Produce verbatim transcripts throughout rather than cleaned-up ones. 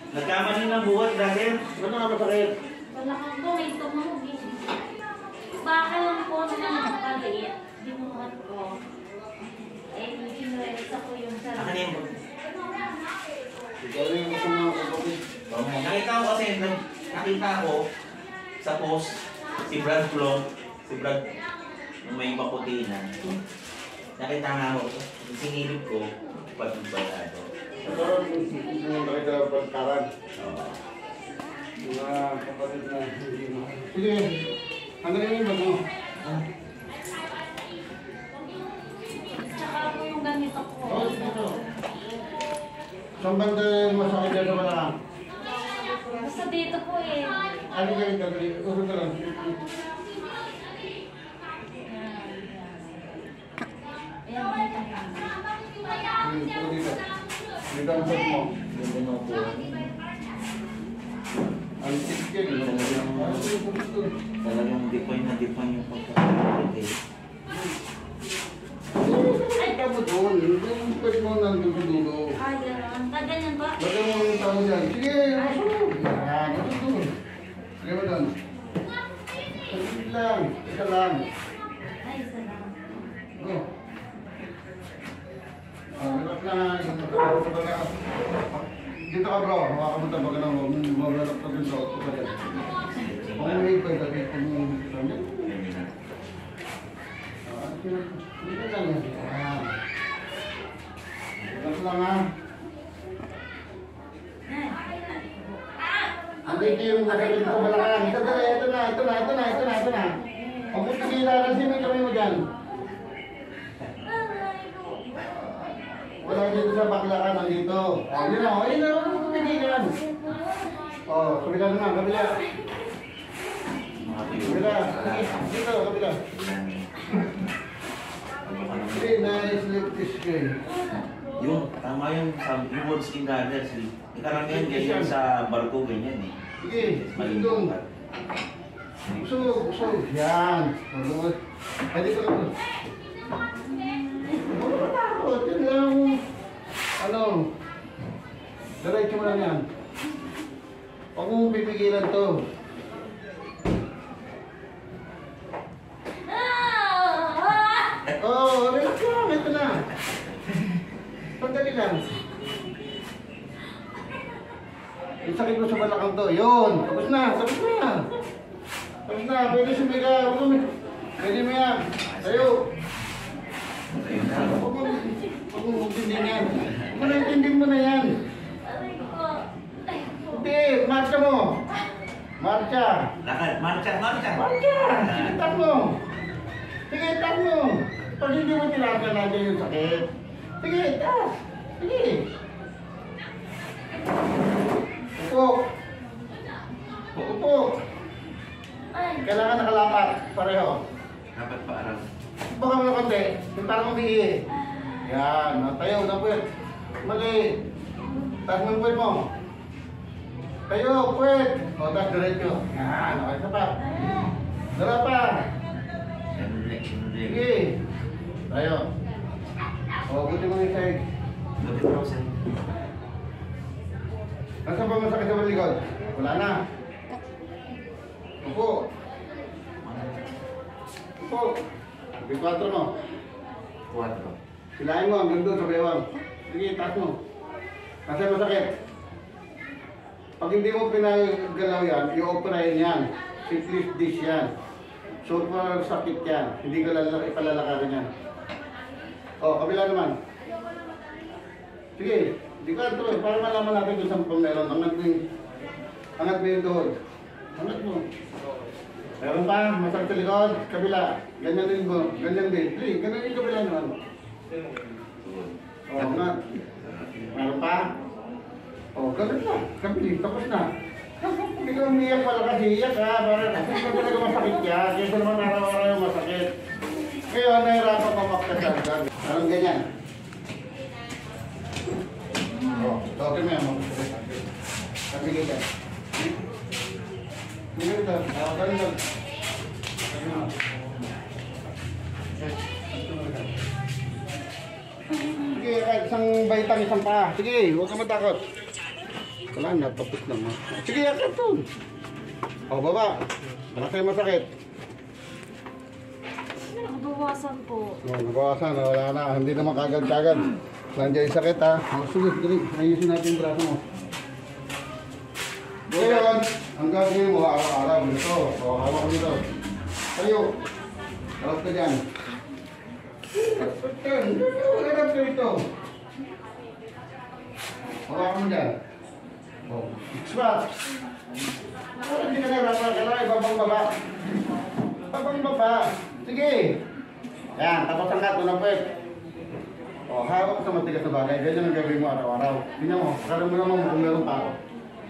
Nagkamali ng buhat dati. Ano nga masakit? Wala kang po, may tumawag eh. Baka lang po na nakakaliit. Dinuhat ko. Eh, sinuresa ko yung sarap. Ano yun? Ikaw rin yung gusto mga kapatid. Nakita ko kasi, nakita ko sa post, si Brad Flo, si Brad, yung may maputi na. Nakita nga ako, sinilip ko, pag-balado. Ito, yung nakita pagkaran. Mga kapatid na hindi mo. Sige, ano rin yung bago? Tsaka po yung ganito ko. Oo, dito. Saan banda yung masakit dyan sa malakang? Basta dito po eh. Ano ka rin dadali? Urod ka lang. Ayan, dito. Hmm, puro dito. Dito ang set mo. Ganda ng po. Ang tip ka rin. Ano ito yung puro Talagang define na define yung pagkakakit. Ay, tapos doon. Yung pwede mo nandun sa dulo. Ah, gano'n. Ah, ganyan ba? Lagyan mo yung tao dyan. Sige, masunod. Yan, masunod. Lagyan mo doon. Saglit lang. Isa lang. Ay, isa lang. Go. Ah, relax lang. Dito ka bro. Makakapunta ba ka lang. Mag-relax ka dito. Ito ka dyan. Kung may iba, lagay ko mo yung dito dyan. Ah, dito lang yan. Ayan. Relax lang ha. Ang dito yung nagawin ko balakang. Ito na, ito na, ito na, ito na, ito na, ito na. Huwag mo tigilan kasi may kamay mo dyan. Wala dito sa baklakan, nandito. Oh, yun na, ayun na, huwag mo tigilan. Oh, kabila naman, kabila. Kabila, dito, kabila. Hindi, na-slip this way. Yung, tama yung, sa yung wood skin guarders. Ikaramihan ganyan sa barko, ganyan eh. Sige, malindong. Usog, usog. Yan. Malungod. Pwede ko lang. Huwag ka matakot. Yan lang. Ano? Diretso mo lang yan. Huwag mong pipigilan to. Oh, relax lang. Ito na. Pagdali lang. Yung sakit mo sa balakang to. Yun. Tapos na. Tapos na. Tapos na. Pwede sumiga. Huwag mo. Pwede mo yan. Tayo. Huwag mo. Huwag mo magtindihin yan. Huwag mo na intindihin mo na yan. Hindi. Marcha mo. Marcha. Lakad, marcha, marcha. Marcha. Sige, tap mo. Sige, tap mo. Pag hindi mo tinagal natin yung sakit. Sige, tap. Sige. Upo. Upo. Kailangan nakalapat. Pareho. Dapat pa araw. Baka mo na konti. Yung parang mabigi. Yan. Tayo. Napwet. Mali. Taas mo yung puwet mo. Tayo. Puwet. O, taas diretso. Yan. Okay. Isa pa. Dala pa. Sige. Tayo. O, buti mo yung sahig. Lapit ako sa... Nasaan ba masakit sa malikod? Wala na. Upo. Upo. B4 mo. Kuwatro. Silahin mo hanggang doon sa bewang. Sige, taas mo. Nasaan masakit? Pag hindi mo pinagalaw yan, i-operahin yan. Simplest dish yan. Super sakit yan. Hindi ka ipalalakarin yan. O, kabila naman. Sige. Di ka ito eh, para malaman natin kung saan pa meron. Angat mo yung, angat mo yung tuhod. Angat mo. Meron pa, masakit sa likod, kabila. Ganyan din mo, ganyan din. Please, ganyan yung kabila naman. O, angat. Meron pa? O, ganyan na. Kabili, tapos na. Hindi ka umiyak pala kasi iyak ha. Para kasi kung talaga masakit yan. Kaya naman araw-araw yung masakit. Kaya nahirapan ka makasagdag. Parang ganyan. Oh, okay mo yan. Kapigil ka. Pigil ka. Oh, ganun lang. Sige, kahit isang baitang isang paa. Sige, huwag ka matakot. Wala na, tapos na mo. Sige, yakit doon. O, baba. Wala kayo masakit. Nakabawasan po. O, nabawasan. Wala na. Hindi naman kagad-kagad. Nandiyan yung sakit ha. O, sige, dali. Ayusin natin yung braso mo. Ngayon, ang gagawin mo, araw-araw dito. O, hawak ko dito. Tayo. Harap ka dyan. Harap ka dito. Hawak mo dyan. O, squat. Hindi ka na rapal. Kailangan ibabang baba. Ibabang baba. Sige. Yan, tapos ang kato na pwet. O, hawak sa matigas na bagay. Ganyan ang gagawin mo araw-araw. Tingnan mo. Karoon mo naman kung meron pa ako.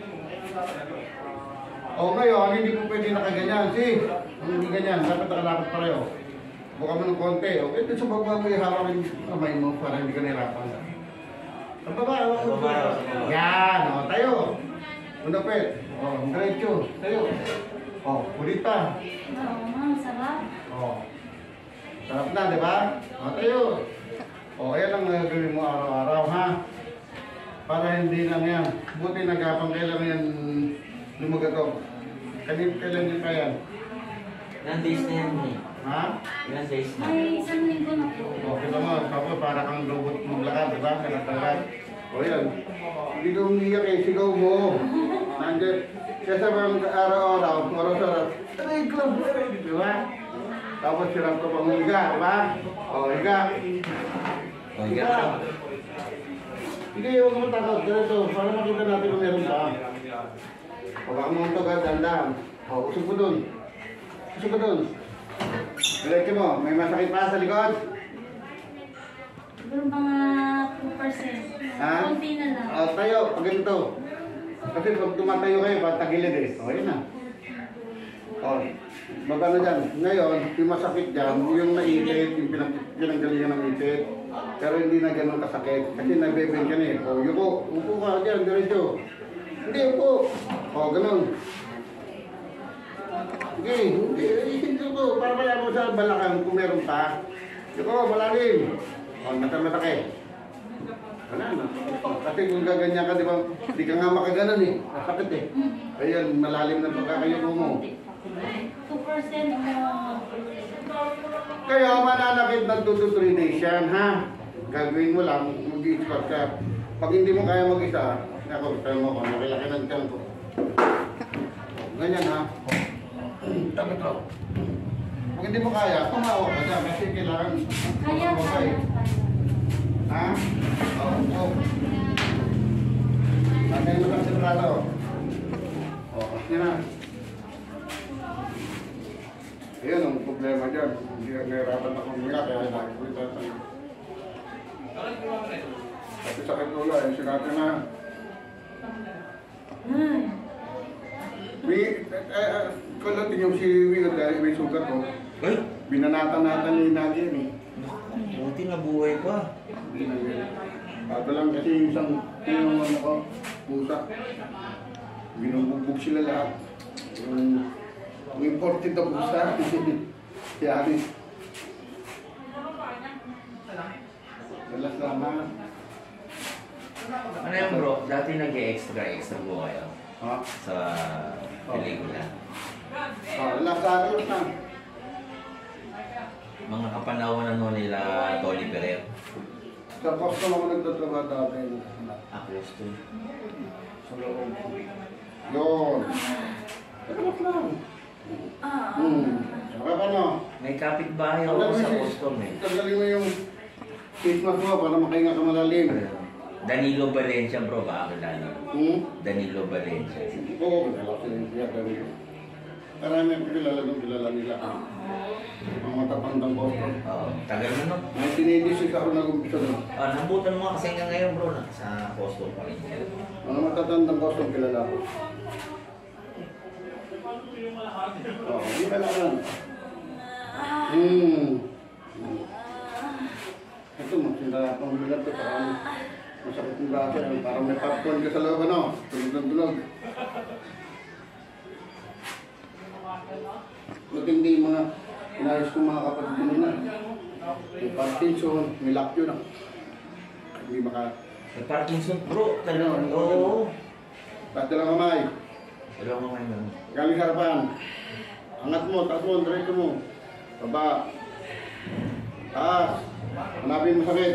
O ngayon, hindi po pwede nakaganyan. See? Hindi ganyan. Dapat nakalapat pareho. Buka mo ng konti. O, ito sa baba mo ihawak yung kamay mo para hindi ka nahirapan. Sa baba, hawak mo. Yan. O, tayo. Una pwet. O, diretso. Tayo. O, ulit pa. Oo, ma'am, sarap. O. Sarap na, di ba? O, tayo. O, ayan ang gagawin mo araw-araw, ha? Para hindi lang yan. Buti nagapang kailan yan lumagato. Kailan kailan din pa yan? Ilang days na yan eh. Ha? Ilang days na. Ay, isang linggo na po. O, kita mo, tapos para kang robot maglakad, di ba? Kanat-kanat. O, yan. Hindi ka umiyak eh, sigaw mo. Nandiyan. Kaya sa mga araw-araw, araw-araw, aray, club, di ba? Tapos sirap ka pang higa, di ba? O, higa. O, higa ka. Hindi, huwag mo takot. Diretso, para makita natin kung meron pa. Huwag mo ito ka, dandan. O, usog mo dun. Usog mo dun. Diretso mo, may masakit pa sa likod? Siguro mga two percent. Ha? Kunti na lang. O, tayo, pag ganito. Kasi pag tumatayo kayo, patagilid eh. O, yun na. O, baba na dyan. Ngayon, yung masakit dyan, yung naipit, yung pinag- pinanggalingan ng ipit. Pero hindi na ganun kasakit. Kasi nabibig ka na eh. O, yuko, upo ka dyan, diretso. Hindi, upo. O, ganun. Sige, hindi, hindi ko. Para kaya mo sa balakang kung meron pa. Yuko, malalim. O, natamasakit. Wala na. Kasi kung gaganyan ka, di ba, di ka nga makaganan eh. Masakit eh. Ayan, malalim na pagkakayuko mo. two percent mo. Kaya mananakit ng two to three days yan, ha? Gagawin mo lang, mag-i-squat ka. Pag hindi mo kaya mag-isa, ako, tayo mo ko, nakilaki ng tiyan ko. Ganyan, ha? Tapos ko. Pag hindi mo kaya, tumawag ka dyan, kasi kailangan. Kaya, kaya. Ha? Oo, oo. Natay mo lang sa braso. Oo, yan na. Ayan ang problema dyan. Hindi ang nahirapan ako mga kaya nakikita sa iyo. Kasi sakit ulo eh, sinabi na. Hmm. May, eh, eh, kalating yung si Wino dahil may sugat ko. Ay! Binanatan-natan ni Nadia eh. Buti na buhay pa. Ato lang kasi yung isang, yung ano ko, pusa. Binubugbog sila lahat. Yung, yung imported na pusa. Si Alice. Dalas lang ha. Ano yan bro? Dati nag-extra extra po kayo Ha? sa pelikula. Oh, dalas lang, dalas lang. Mga kapanahonan mo nila Tony Ferrer. Sa custom ako nagtatrabaho dati. Ako gusto. Sa loob. Yun. Dalas lang. Hmm. Saka pa no? May kapitbahay ako sa custom eh. Tanggalin mo yung face mask mo para makahinga ka malalim. Danilo Valencia bro, baka kilala. Hmm? Danilo Valencia. Oo, kilala ko siya. Danilo. Marami ang kilala ng kilala nila. Ang matatandang ko. Oo, tagal na no? nineteen eighty-six ako nag-umpisa doon. Ah, nabutan mo kasi nga ngayon bro, na- sa custom pa rin. Mga matatandang ko ang kilala ko. Oo, hindi ka lang lang. Hmm. Ito, magsinda pang bilat ito. Parang masakit yung braso. Parang may popcorn ka sa loob, ano? Tulog ng tulog. Matindi yung mga inayos kong mga kapatid ko nila. May Parkinson, may lakyo na. Hindi maka... May Parkinson bro, talaga. Ano, Oo. Taas lang kamay. Dalawang kamay lang. Galing harapan. Angat mo, taas mo, diretso mo. Baba. Taas. Hanapin mo sakit.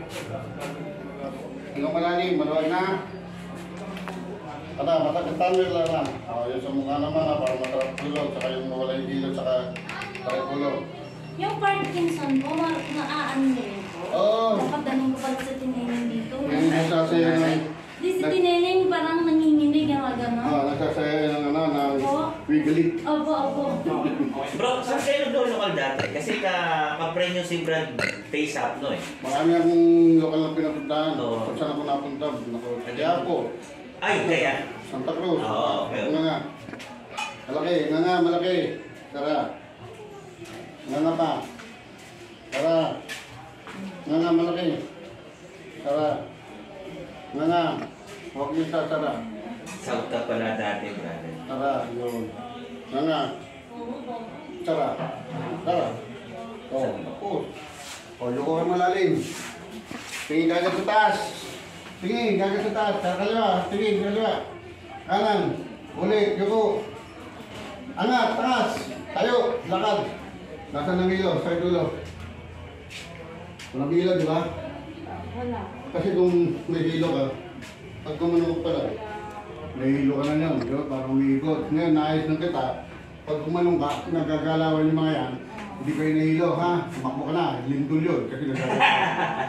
Tingnan malalim, maluwag na. Kada, masakit tunnel lang na. O, yun sa mukha naman ha, para masarap tulog. Saka yung mawala yung gilid, saka sakit tulog. Yung Parkinson po, ma- naaano niyo rin po? Oo. Dapat daling ko pala sa tineneng dito. Yung nagsasaya ng... Di si tineneng parang nanginginig yung mga gano'n. Ah, nagsasaya ng ano, ng Opo. wiggly. Opo, opo. Bro, saan kayo nag lokal dati? Kasi ka, ka-friend nyo si Brad face up, no eh. Marami akong lokal na pinapuntahan. Oo. Kung saan ako napunta, ako, Quiapo, Ay, kaya. Santa Cruz. Oo, okay. Nga nga. Malaki, nga nga, malaki. Tara. Nga nga pa. Tara. Nga nga, malaki. Tara. Nga nga. Huwag niyo sasara. South ka pala dati, brother. Tara, yun. Nga nga. Tara. Tara. O, tapos. O, yuko ka malalim. Tingin kagad sa taas. Tingin, kagad sa taas. Sa kaliwa. Tingin, kaliwa. Kanan. Ulit, yuko. Angat, taas. Tayo, lakad. Nasaan ang ilo? Sa dulo. Walang ilo, di ba? Wala. Kasi kung may hilo ka, pag gumanong ka pala, may hilo ka na yan, di ba? Parang umiikot. Ngayon, naayos ng kita, pag gumanong ka, nagagalawan yung mga yan, hindi kayo nahilo, ha? Sumakbo ka na, lindol yun, kasi nagagalawan.